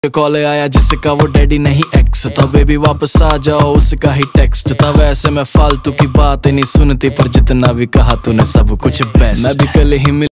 Call आया जिसका वो डैडी नहीं एक्स था, बेबी वापस आ जाओ उसका ही टेक्स्ट था। वैसे मैं फालतू की बात नहीं सुनती पर जितना भी कहा तूने सब कुछ बेस्ट। मैं भी कल ही